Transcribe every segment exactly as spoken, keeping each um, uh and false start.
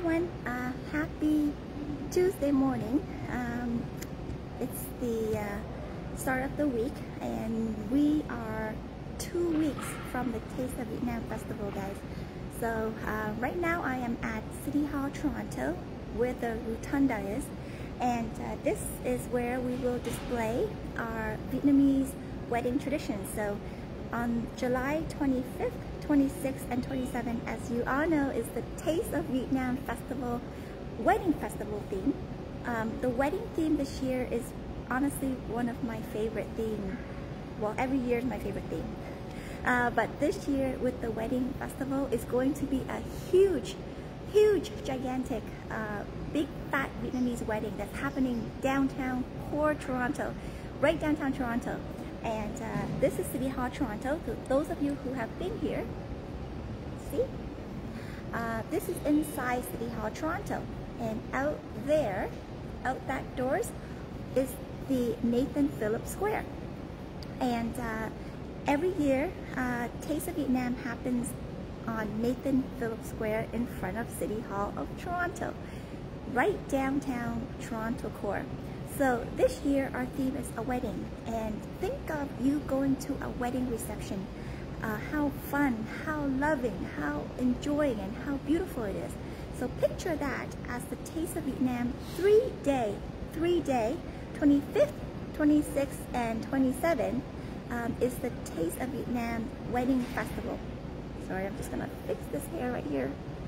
everyone, uh, happy Tuesday morning. Um, it's the uh, start of the week and we are two weeks from the Taste of Vietnam Festival, guys. So uh, right now I am at City Hall, Toronto, where the Rotunda is, and uh, this is where we will display our Vietnamese wedding traditions. So on July twenty-fifth, twenty-sixth, and twenty-seventh, as you all know, is the Taste of Vietnam Festival, wedding festival theme. Um, the wedding theme this year is honestly one of my favorite themes. Well, every year is my favorite theme. Uh, but this year with the wedding festival is going to be a huge, huge, gigantic, uh, big fat Vietnamese wedding that's happening downtown core Toronto, right downtown Toronto. And uh, this is City Hall, Toronto. So those of you who have been here, see? Uh, this is inside City Hall, Toronto. And out there, out that doors, is the Nathan Phillips Square. And uh, every year, uh, Taste of Vietnam happens on Nathan Phillips Square in front of City Hall of Toronto, right downtown Toronto core. So this year our theme is a wedding, and think of you going to a wedding reception. Uh, how fun, how loving, how enjoying, and how beautiful it is. So picture that as the Taste of Vietnam three-day, three-day, twenty-fifth, twenty-sixth, and twenty-seventh um, is the Taste of Vietnam Wedding Festival. Sorry, I'm just gonna fix this hair right here.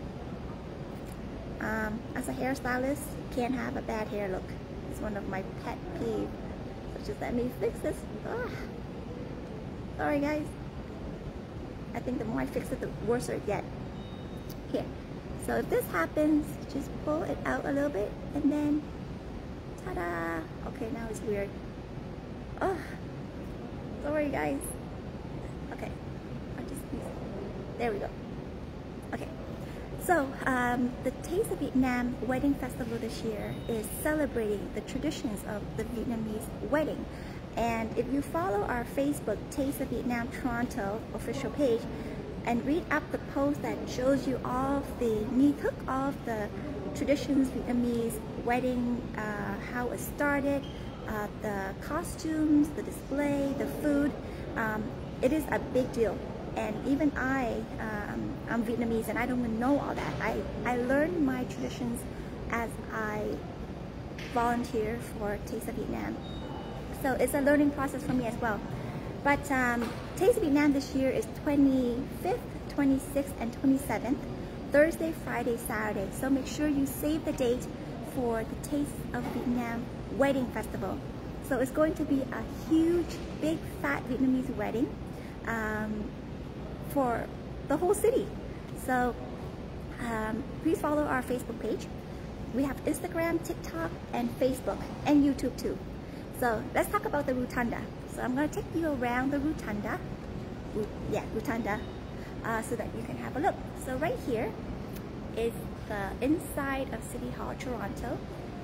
Um, as a hairstylist, you can't have a bad hair look. It's one of my pet peeves. So just let me fix this. Ugh. Sorry guys. I think the more I fix it, the worse it gets. Here. So if this happens, just pull it out a little bit and then ta-da! Okay, now it's weird. Oh, sorry guys. Okay, I just there we go. Okay. So, um, the Taste of Vietnam Wedding Festival this year is celebrating the traditions of the Vietnamese wedding. And if you follow our Facebook Taste of Vietnam Toronto official page and read up the post that shows you all of the nghi thức, all of the traditions Vietnamese wedding, uh, how it started, uh, the costumes, the display, the food, um, it is a big deal. And even I, um, I'm Vietnamese and I don't even know all that. I, I learned my traditions as I volunteer for Taste of Vietnam. So it's a learning process for me as well. But um, Taste of Vietnam this year is twenty-fifth, twenty-sixth, and twenty-seventh, Thursday, Friday, Saturday. So make sure you save the date for the Taste of Vietnam Wedding Festival. So it's going to be a huge, big, fat Vietnamese wedding. Um, for the whole city. So um, please follow our Facebook page. We have Instagram, TikTok, and Facebook, and YouTube too. So let's talk about the Rotunda. So I'm going to take you around the Rotunda. Yeah, Rotunda, uh, so that you can have a look. So right here is the inside of City Hall, Toronto.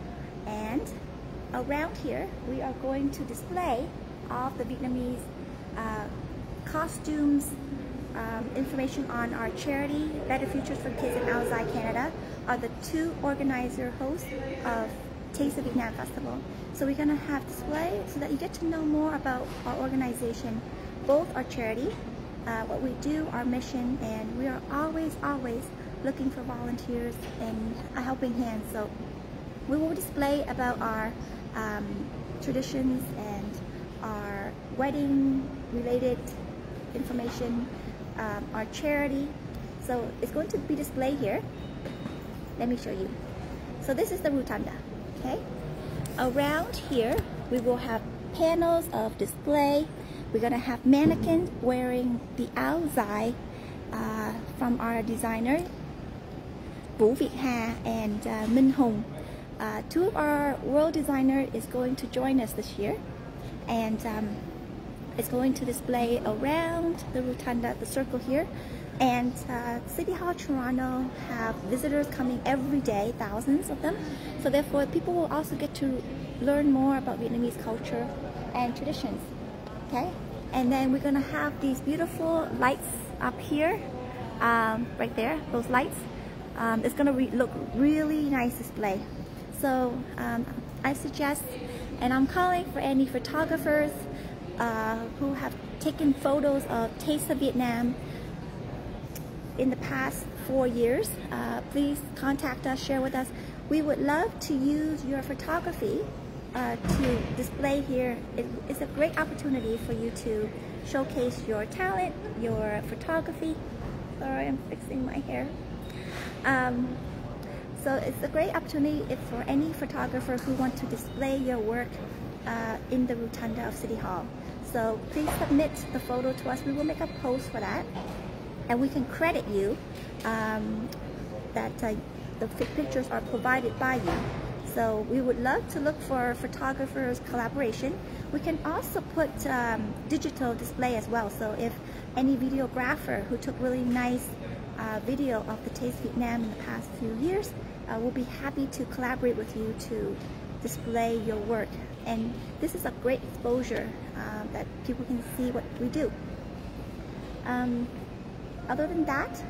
And around here, we are going to display all of the Vietnamese uh, costumes, Um, information on our charity, Better Futures for Kids in Alzai, Canada, are the two organizer hosts of Taste of Vietnam Festival. So we're going to have display so that you get to know more about our organization, both our charity, uh, what we do, our mission, and we are always, always looking for volunteers and a helping hand. So we will display about our um, traditions and our wedding related information, Um, our charity. So it's going to be displayed here. Let me show you. So this is the Rotunda. Okay. Around here we will have panels of display. We're gonna have mannequins wearing the áo dài uh, from our designer Vũ Việt Hà and uh, Minh Hùng. Uh, two of our world designers is going to join us this year, and um, it's going to display around the Rotunda, the circle here. And uh, City Hall Toronto have visitors coming every day, thousands of them. So therefore, people will also get to learn more about Vietnamese culture and traditions. Okay? And then we're gonna have these beautiful lights up here, um, right there, those lights. Um, it's gonna re look really nice display. So um, I suggest, and I'm calling for any photographers uh, who have taken photos of Taste of Vietnam in the past four years. Uh, please contact us, share with us. We would love to use your photography uh, to display here. It, it's a great opportunity for you to showcase your talent, your photography. Sorry, I'm fixing my hair. Um, so it's a great opportunity if for any photographer who want to display your work uh, in the rotunda of City Hall. So please submit the photo to us. We will make a post for that, and we can credit you um, that uh, the pictures are provided by you. So we would love to look for photographers collaboration. We can also put um, digital display as well. So if any videographer who took really nice uh, video of the Taste Vietnam in the past few years, uh, we'll be happy to collaborate with you to display your work. And this is a great exposure uh, that people can see what we do. Um, other than that,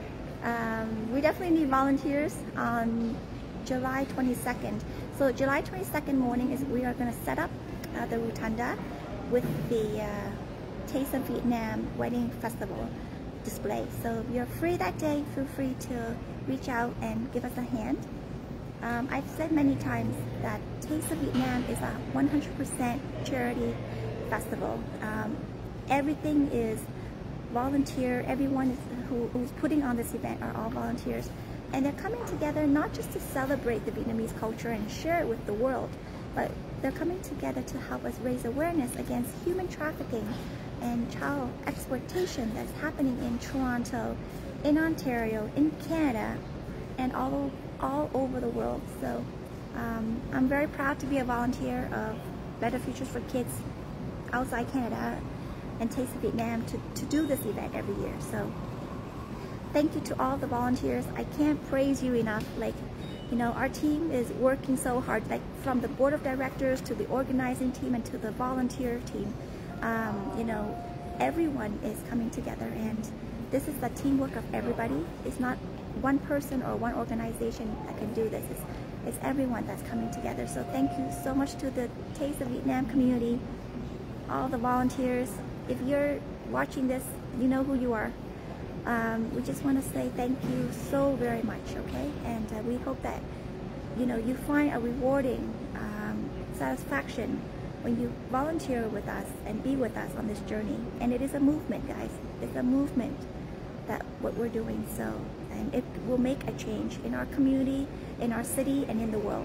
um, we definitely need volunteers on July twenty-second. So July twenty-second morning is we are going to set up uh, the rotunda with the uh, Taste of Vietnam Wedding Festival display. So if you're free that day, feel free to reach out and give us a hand. Um, I've said many times that Taste of Vietnam is a one hundred percent charity festival. Um, everything is volunteer. Everyone is, who, who's putting on this event are all volunteers. And they're coming together not just to celebrate the Vietnamese culture and share it with the world, but they're coming together to help us raise awareness against human trafficking and child exploitation that's happening in Toronto, in Ontario, in Canada, and all, all over the world. So um, I'm very proud to be a volunteer of Better Futures for Kids outside Canada and Taste of Vietnam to, to do this event every year. So thank you to all the volunteers. I can't praise you enough. Like, you know, our team is working so hard, like from the board of directors to the organizing team and to the volunteer team. Um, you know, everyone is coming together, and this is the teamwork of everybody. It's not one person or one organization that can do this. It's, it's everyone that's coming together. So thank you so much to the Taste of Vietnam community, all the volunteers. If you're watching this, you know who you are. Um, we just want to say thank you so very much, okay? And uh, we hope that, you know, you find a rewarding um, satisfaction when you volunteer with us and be with us on this journey. And it is a movement, guys. It's a movement that what we're doing. So, and it will make a change in our community, in our city, and in the world.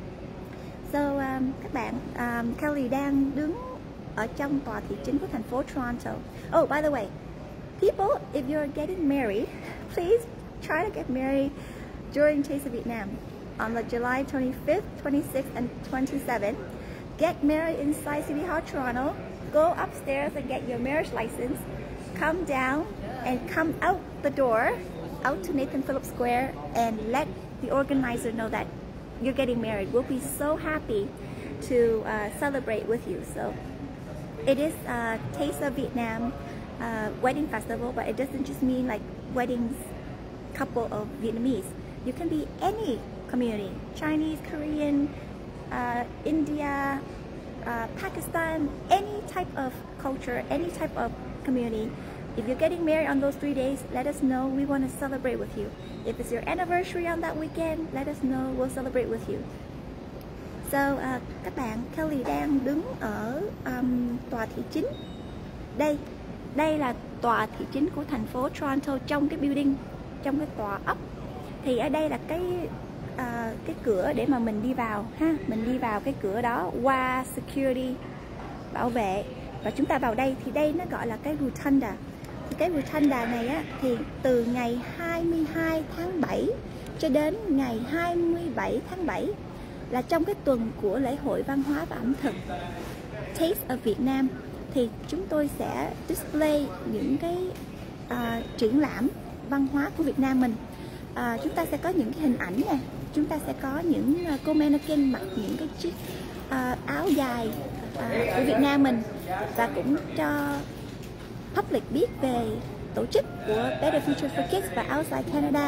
So, um, các bạn, um, Kelly đang đứng ở trong tòa thị chính của thành phố Toronto. Oh, by the way, people, if you're getting married, please try to get married during Taste of Vietnam on the July twenty-fifth, twenty-sixth, and twenty-seventh. Get married inside City Hall, Toronto. Go upstairs and get your marriage license. Come down and come out the door, out to Nathan Phillips Square, and let the organizer know that you're getting married. We'll be so happy to uh, celebrate with you. So it is uh, Taste of Vietnam uh, wedding festival, but it doesn't just mean like weddings, couple of Vietnamese. You can be any community, Chinese, Korean, uh, India, uh, Pakistan, any type of culture, any type of community. If you're getting married on those three days, let us know. We want to celebrate with you. If it's your anniversary on that weekend, let us know. We'll celebrate with you. So, uh, các bạn, Kelly đang đứng ở um, tòa thị chính. Đây, đây là tòa thị chính của thành phố Toronto, trong cái building, trong cái tòa ấp. Thì ở đây là cái uh, cái cửa để mà mình đi vào ha, mình đi vào cái cửa đó qua security bảo vệ và chúng ta vào đây. Thì đây nó gọi là cái rotunda. Thì cái rotunda này á, thì từ ngày hai mươi hai tháng bảy cho đến ngày hai mươi bảy tháng bảy là trong cái tuần của lễ hội văn hóa và ẩm thực Taste of Vietnam, thì chúng tôi sẽ display những cái uh, triển lãm văn hóa của Việt Nam mình. Uh, chúng ta sẽ có những cái hình ảnh nè, chúng ta sẽ có những uh, cô mannequin mặc những cái chiếc uh, áo dài uh, của Việt Nam mình, và cũng cho public biết về tổ chức của Better Future for Kids và Outside Canada.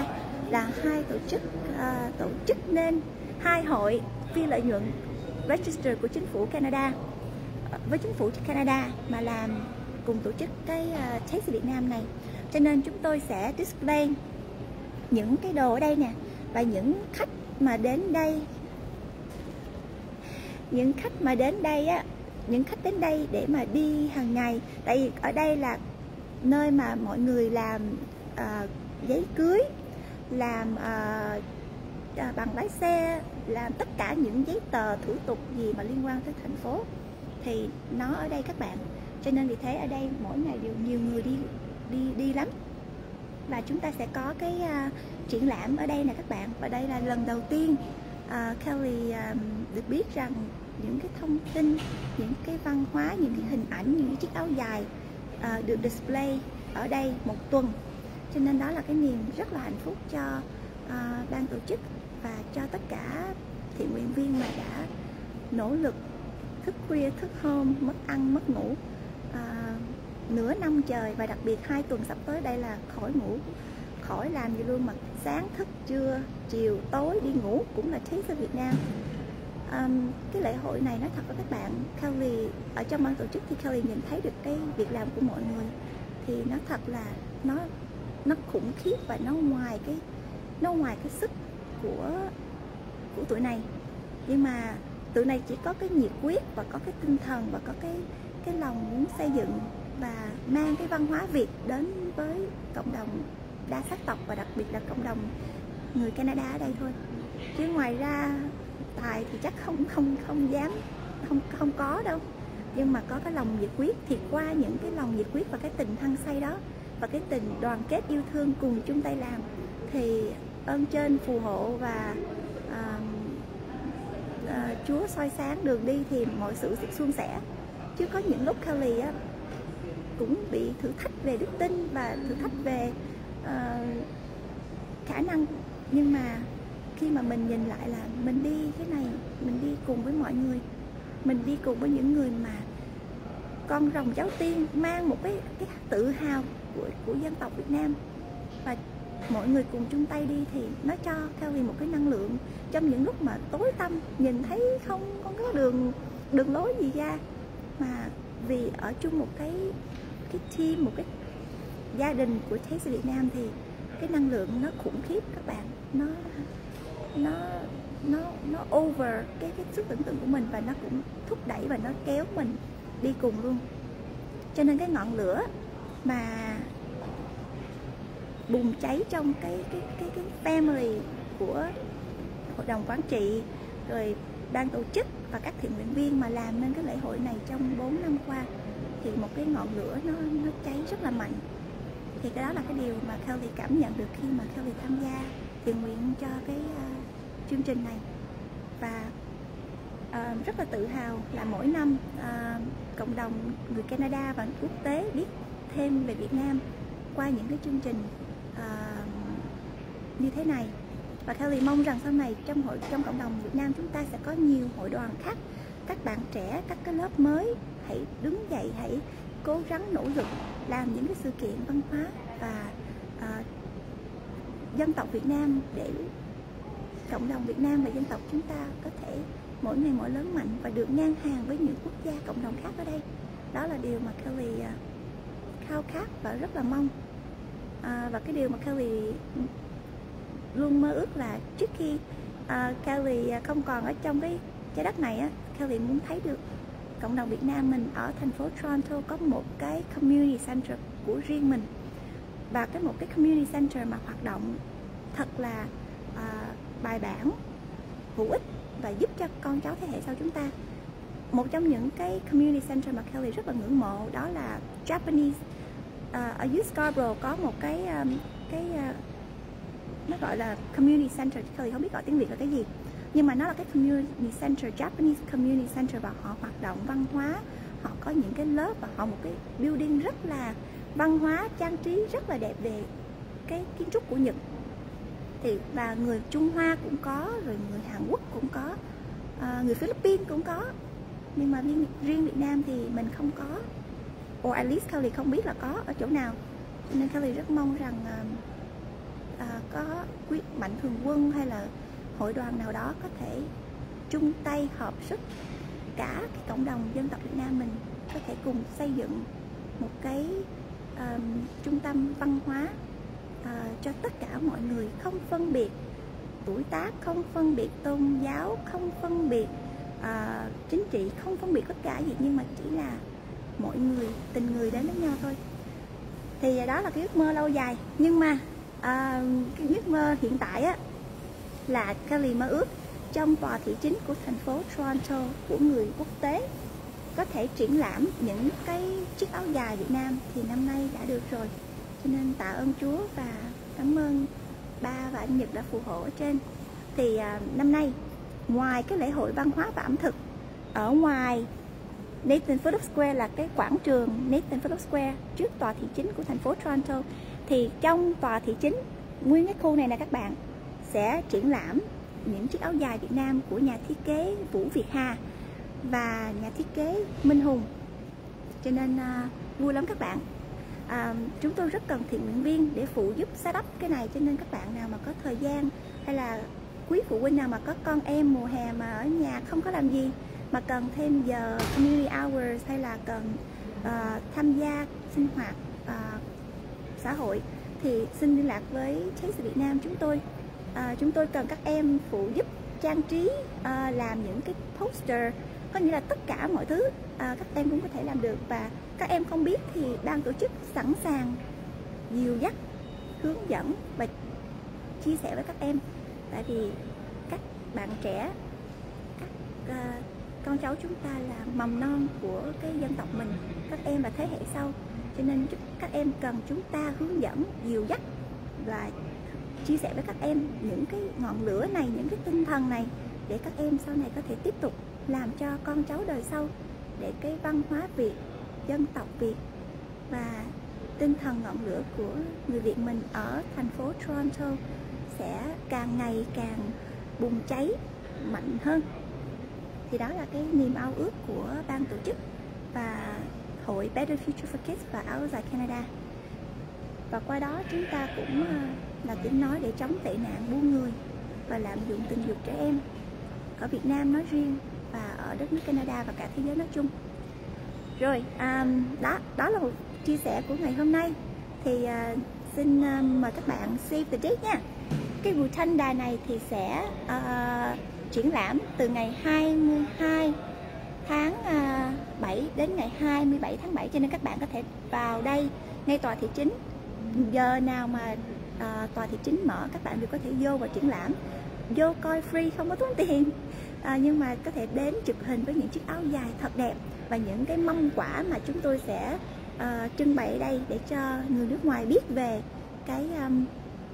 là hai tổ chức uh, tổ chức nên hai hội phi lợi nhuận register của chính phủ Canada với chính phủ Canada mà làm cùng tổ chức cái uh, Taste Việt Nam này. Cho nên chúng tôi sẽ display những cái đồ ở đây nè, và những khách mà đến đây những khách mà đến đây á những khách đến đây để mà đi hàng ngày, tại vì ở đây là nơi mà mọi người làm uh, giấy cưới, làm uh, uh, bằng lái xe, làm tất cả những giấy tờ thủ tục gì mà liên quan tới thành phố thì nó ở đây các bạn. Cho nên vì thế ở đây mỗi ngày đều nhiều người đi đi đi lắm. Và chúng ta sẽ có cái uh, triển lãm ở đây nè các bạn. Và đây là lần đầu tiên uh, Kelly um, được biết rằng những cái thông tin, những cái văn hóa, những cái hình ảnh, những cái chiếc áo dài uh, được display ở đây một tuần. Cho nên đó là cái niềm rất là hạnh phúc cho uh, ban tổ chức và cho tất cả thiện nguyện viên mà đã nỗ lực thức khuya, thức hôm, mất ăn, mất ngủ uh, nửa năm trời, và đặc biệt hai tuần sắp tới đây là khỏi ngủ, khỏi làm gì luôn, mà sáng thức, trưa, chiều, tối đi ngủ cũng là Taste Việt Nam. Um, cái lễ hội này nói thật với các bạn, Kelly ở trong ban tổ chức thì Kelly nhìn thấy được cái việc làm của mọi người, thì nó thật là nó nó khủng khiếp và nó ngoài cái nó ngoài cái sức của của tụi này. Nhưng mà tụi này chỉ có cái nhiệt huyết và có cái tinh thần và có cái cái lòng muốn xây dựng và mang cái văn hóa Việt đến với cộng đồng đa sắc tộc và đặc biệt là cộng đồng người Canada ở đây thôi. Chứ ngoài ra tài thì chắc không không không dám không không có đâu. Nhưng mà có cái lòng nhiệt huyết, thì qua những cái lòng nhiệt huyết và cái tình hăng say đó và cái tình đoàn kết yêu thương cùng chung tay làm thì ơn trên phù hộ và uh, uh, Chúa soi sáng đường đi thì mọi sự sẽ suôn sẻ. Chứ có những lúc Kelly á cũng bị thử thách về đức tin và thử thách về uh, khả năng, nhưng mà khi mà mình nhìn lại là mình đi cái này, mình đi cùng với mọi người, mình đi cùng với những người mà con rồng cháu tiên mang một cái cái tự hào của của dân tộc Việt Nam, và mọi người cùng chung tay đi thì nó cho Kelly một cái năng lượng trong những lúc mà tối tăm nhìn thấy không không có đường đường lối gì ra, mà vì ở chung một cái cái team, một cái gia đình của Taste Việt Nam thì cái năng lượng nó khủng khiếp các bạn, nó nó nó nó over cái cái sức tưởng tượng của mình, và nó cũng thúc đẩy và nó kéo mình đi cùng luôn. Cho nên cái ngọn lửa mà bùng cháy trong cái cái cái cái family của hội đồng quản trị, rồi ban tổ chức và các thiện nguyện viên mà làm nên cái lễ hội này trong bốn năm qua, thì một cái ngọn lửa nó nó cháy rất là mạnh. Thì cái đó là cái điều mà Kelly cảm nhận được khi mà Kelly tham gia thiện nguyện cho cái uh, chương trình này. Và uh, rất là tự hào là mỗi năm uh, cộng đồng người Canada và quốc tế biết thêm về Việt Nam qua những cái chương trình uh, như thế này. Và Kelly mong rằng sau này trong hội trong cộng đồng Việt Nam chúng ta sẽ có nhiều hội đoàn khác, các bạn trẻ, các cái lớp mới hãy đứng dậy, hãy cố gắng nỗ lực làm những cái sự kiện văn hóa và uh, dân tộc Việt Nam, để cộng đồng Việt Nam và dân tộc chúng ta có thể mỗi ngày mỗi lớn mạnh và được ngang hàng với những quốc gia cộng đồng khác ở đây. Đó là điều mà Kelly uh, khao khát và rất là mong. Uh, và cái điều mà Kelly luôn mơ ước là trước khi uh, Kelly không còn ở trong cái trái đất này á, Kelly muốn thấy được cộng đồng Việt Nam mình ở thành phố Toronto có một cái community center của riêng mình, và cái một cái community center mà hoạt động thật là uh, bài bản, hữu ích và giúp cho con cháu thế hệ sau chúng ta. Một trong những cái community center mà Kelly rất là ngưỡng mộ đó là Japanese. Uh, ở dưới Scarborough có một cái um, cái uh, nó gọi là community center, Kelly không biết gọi tiếng Việt là cái gì, nhưng mà nó là cái community center, Japanese community center, và họ hoạt động văn hóa, họ có những cái lớp và họ một cái building rất là văn hóa, trang trí rất là đẹp về cái kiến trúc của Nhật. Thì và người Trung Hoa cũng có, rồi người Hàn Quốc cũng có, à, người Philippines cũng có, nhưng mà riêng, riêng Việt Nam thì mình không có, or at least Kelly không biết là có ở chỗ nào. Cho nên Kelly rất mong rằng uh, à, có quý mạnh thường quân hay là hội đoàn nào đó có thể chung tay hợp sức cả cái cộng đồng dân tộc Việt Nam mình có thể cùng xây dựng một cái uh, trung tâm văn hóa uh, cho tất cả mọi người, không phân biệt tuổi tác, không phân biệt tôn giáo, không phân biệt uh, chính trị, không phân biệt tất cả gì, nhưng mà chỉ là mọi người tình người đến với nhau thôi. Thì đó là cái ước mơ lâu dài, nhưng mà uh, cái ước mơ hiện tại á là Kelly mơ ước trong tòa thị chính của thành phố Toronto của người quốc tế có thể triển lãm những cái chiếc áo dài Việt Nam, thì năm nay đã được rồi. Cho nên tạ ơn Chúa và cảm ơn ba và anh Nhật đã phù hộ ở trên. Thì à, năm nay ngoài cái lễ hội văn hóa và ẩm thực ở ngoài Nathan Phillip Square là cái quảng trường Nathan Phillip Square trước tòa thị chính của thành phố Toronto, thì trong tòa thị chính nguyên cái khu này nè các bạn sẽ triển lãm những chiếc áo dài Việt Nam của nhà thiết kế Vũ Việt Hà và nhà thiết kế Minh Hùng. Cho nên à, vui lắm các bạn. à, Chúng tôi rất cần thiện nguyện viên để phụ giúp setup cái này, cho nên các bạn nào mà có thời gian hay là quý phụ huynh nào mà có con em mùa hè mà ở nhà không có làm gì mà cần thêm giờ community hours hay là cần uh, tham gia sinh hoạt uh, xã hội thì xin liên lạc với Taste Việt Nam chúng tôi. Uh, chúng tôi cần các em phụ giúp trang trí, uh, làm những cái poster, có nghĩa là tất cả mọi thứ uh, các em cũng có thể làm được, và các em không biết thì ban tổ chức sẵn sàng dìu dắt, hướng dẫn và chia sẻ với các em. Tại vì các bạn trẻ, các uh, con cháu chúng ta là mầm non của cái dân tộc mình, các em là thế hệ sau, cho nên các em cần chúng ta hướng dẫn, dìu dắt và chia sẻ với các em những cái ngọn lửa này, những cái tinh thần này, để các em sau này có thể tiếp tục làm cho con cháu đời sau, để cái văn hóa Việt, dân tộc Việt và tinh thần ngọn lửa của người Việt mình ở thành phố Toronto sẽ càng ngày càng bùng cháy mạnh hơn. Thì đó là cái niềm ao ước của ban tổ chức và hội Better Future for Kids và Áo Dài Canada. Và qua đó chúng ta cũng là tiếng nói để chống tệ nạn buôn người và lạm dụng tình dục trẻ em ở Việt Nam nói riêng và ở đất nước Canada và cả thế giới nói chung. Rồi, um, đó đó là một chia sẻ của ngày hôm nay. Thì uh, xin uh, mời các bạn save the date nha. Cái buổi thanh đài này thì sẽ uh, triển lãm từ ngày hai mươi hai tháng bảy đến ngày hai mươi bảy tháng bảy, cho nên các bạn có thể vào đây ngay tòa thị chính. Giờ nào mà à, tòa thị chính mở, các bạn đều có thể vô và triển lãm, vô coi free, không có tốn tiền, à, nhưng mà có thể đến chụp hình với những chiếc áo dài thật đẹp và những cái mâm quả mà chúng tôi sẽ à, trưng bày ở đây để cho người nước ngoài biết về cái um,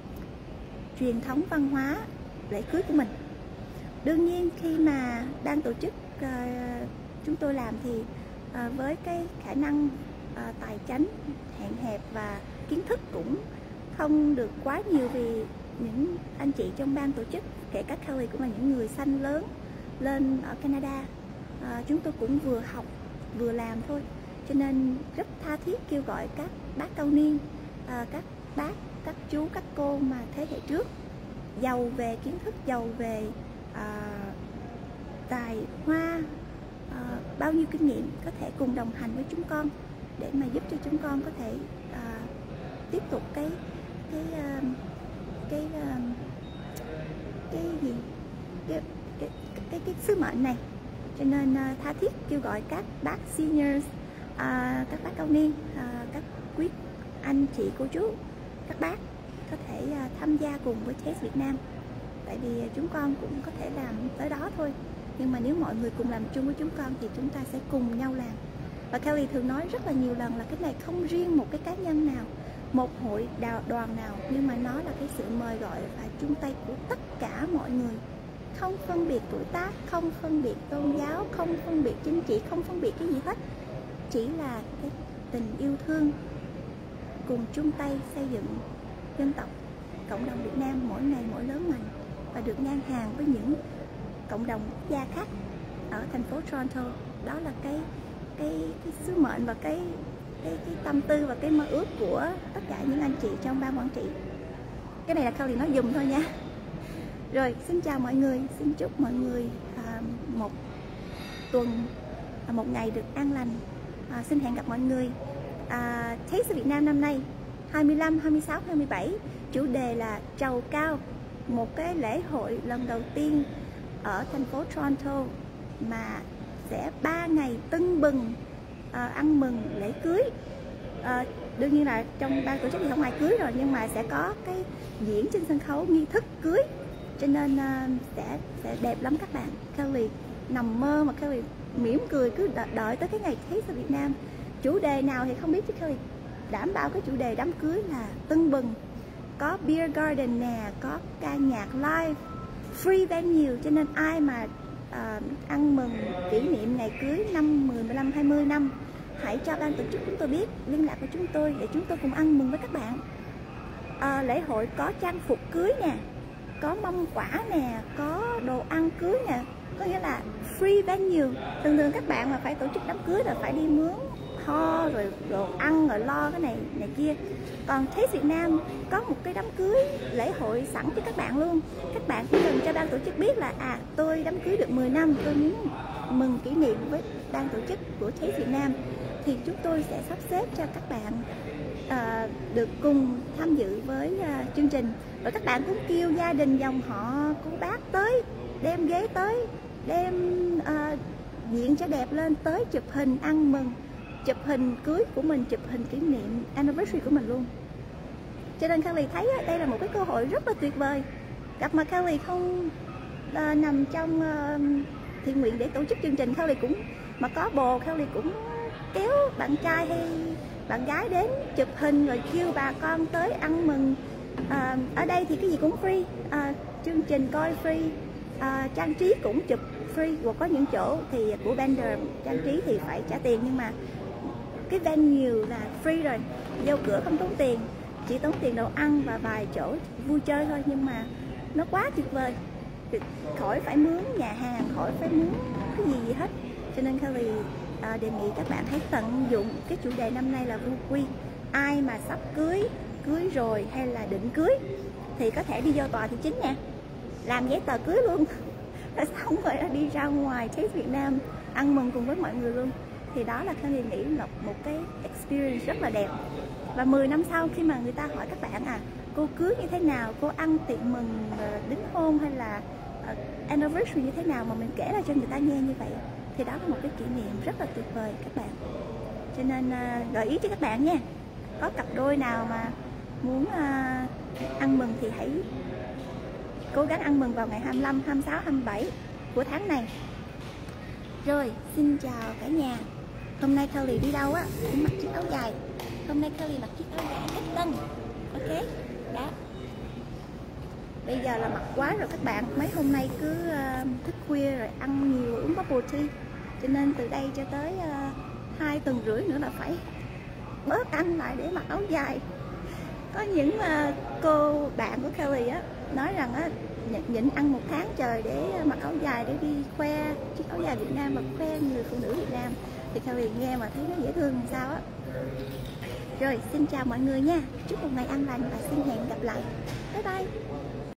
truyền thống văn hóa lễ cưới của mình. Đương nhiên khi mà ban tổ chức uh, chúng tôi làm thì uh, với cái khả năng uh, tài chánh hạn hẹp và kiến thức cũng không được quá nhiều, vì những anh chị trong ban tổ chức, kể cả Kelly cũng là những người xanh lớn lên ở Canada, uh, chúng tôi cũng vừa học vừa làm thôi, cho nên rất tha thiết kêu gọi các bác cao niên, uh, các bác, các chú, các cô mà thế hệ trước giàu về kiến thức, giàu về À, tài hoa, à, bao nhiêu kinh nghiệm có thể cùng đồng hành với chúng con để mà giúp cho chúng con có thể à, tiếp tục cái cái uh, cái uh, cái gì cái cái, cái, cái sứ mệnh này. Cho nên uh, tha thiết kêu gọi các bác seniors, uh, các bác cao niên, uh, các quý anh chị cô chú, các bác có thể uh, tham gia cùng với Taste Việt Nam. Tại vì chúng con cũng có thể làm tới đó thôi, nhưng mà nếu mọi người cùng làm chung với chúng con thì chúng ta sẽ cùng nhau làm. Và Kelly thường nói rất là nhiều lần là cái này không riêng một cái cá nhân nào, một hội đoàn nào, nhưng mà nó là cái sự mời gọi và chung tay của tất cả mọi người, không phân biệt tuổi tác, không phân biệt tôn giáo, không phân biệt chính trị, không phân biệt cái gì hết, chỉ là cái tình yêu thương, cùng chung tay xây dựng dân tộc, cộng đồng Việt Nam mỗi ngày mỗi lớn mạnh và được ngang hàng với những cộng đồng quốc gia khác ở thành phố Toronto. Đó là cái cái cái sứ mệnh và cái cái cái tâm tư và cái mơ ước của tất cả những anh chị trong ban quản trị. Cái này là Kelly nói dùm thôi nha. Rồi, xin chào mọi người, xin chúc mọi người à, một tuần, à, một ngày được an lành. À, xin hẹn gặp mọi người à, Taste Việt Nam năm nay hai mươi lăm, hai mươi sáu, hai mươi bảy. Chủ đề là trầu cao, một cái lễ hội lần đầu tiên ở thành phố Toronto mà sẽ ba ngày tưng bừng à, ăn mừng lễ cưới. À, đương nhiên là trong ban tổ chức thì không ai cưới rồi, nhưng mà sẽ có cái diễn trên sân khấu nghi thức cưới, cho nên uh, sẽ sẽ đẹp lắm các bạn. Kelly nằm mơ mà Kelly mỉm cười cứ đợi, đợi tới cái ngày Taste Việt Nam. Chủ đề nào thì không biết, chứ Kelly đảm bảo cái chủ đề đám cưới là tưng bừng, có beer garden nè, có ca nhạc live, free venue, cho nên ai mà uh, ăn mừng kỷ niệm ngày cưới năm mười, mười lăm, hai mươi năm, hãy cho ban tổ chức chúng tôi biết, liên lạc với chúng tôi để chúng tôi cùng ăn mừng với các bạn. À, lễ hội có trang phục cưới nè, có mâm quả nè, có đồ ăn cưới nè, có nghĩa là free venue. Thường thường các bạn mà phải tổ chức đám cưới là phải đi mướn ho rồi đồ ăn rồi lo cái này này kia. Còn Taste Việt Nam có một cái đám cưới lễ hội sẵn cho các bạn luôn. Các bạn chỉ cần cho ban tổ chức biết là à tôi đám cưới được mười năm, tôi muốn mừng kỷ niệm với ban tổ chức của Taste Việt Nam, thì chúng tôi sẽ sắp xếp cho các bạn uh, được cùng tham dự với uh, chương trình. Rồi các bạn cũng kêu gia đình dòng họ cô bác tới, đem ghế tới, đem uh, diện cho đẹp lên, tới chụp hình ăn mừng, chụp hình cưới của mình, chụp hình kỷ niệm anniversary của mình luôn. Cho nên Kelly thấy uh, đây là một cái cơ hội rất là tuyệt vời. Gặp mà Kelly không uh, nằm trong uh, thiện nguyện để tổ chức chương trình, Kelly cũng mà có bồ, Kelly cũng kéo bạn trai hay bạn gái đến chụp hình rồi kêu bà con tới ăn mừng. À, ở đây thì cái gì cũng free, à, chương trình coi free, à, trang trí cũng chụp free. Và có những chỗ thì của vendor trang trí thì phải trả tiền, nhưng mà cái venue là free rồi, vô cửa không tốn tiền, chỉ tốn tiền đồ ăn và vài chỗ vui chơi thôi. Nhưng mà nó quá tuyệt vời, khỏi phải mướn nhà hàng, khỏi phải mướn cái gì, gì hết. Cho nên Kelly À, đề nghị các bạn hãy tận dụng cái chủ đề năm nay là vu quy. Ai mà sắp cưới, cưới rồi hay là định cưới thì có thể đi vô tòa thị chính nè, làm giấy tờ cưới luôn, rồi xong rồi đi ra ngoài Taste Việt Nam ăn mừng cùng với mọi người luôn. Thì đó là Kelly nghĩ là một cái experience rất là đẹp. Và mười năm sau khi mà người ta hỏi các bạn à cô cưới như thế nào, cô ăn tiệc mừng uh, đính hôn hay là uh, anniversary như thế nào mà mình kể ra cho người ta nghe như vậy, thì đó là một cái kỷ niệm rất là tuyệt vời các bạn. Cho nên uh, gợi ý cho các bạn nha, có cặp đôi nào mà muốn uh, ăn mừng thì hãy cố gắng ăn mừng vào ngày hai mươi lăm, hai mươi sáu, hai mươi bảy của tháng này. Rồi, xin chào cả nhà. Hôm nay Kelly đi đâu á cũng mặc chiếc áo dài. Hôm nay Kelly mặc chiếc áo dài cách tân. Ok, đó. Bây giờ là mặc quá rồi các bạn. Mấy hôm nay cứ uh, thức khuya rồi ăn nhiều uống bubble tea, cho nên từ đây cho tới uh, hai tuần rưỡi nữa là phải bớt ăn lại để mặc áo dài. Có những uh, cô bạn của Kelly á nói rằng á nhịn ăn một tháng trời để mặc áo dài để đi khoe chiếc áo dài Việt Nam và khoe người phụ nữ Việt Nam. Thì Kelly nghe mà thấy nó dễ thương làm sao á. Rồi, xin chào mọi người nha. Chúc một ngày an lành và xin hẹn gặp lại. Bye bye.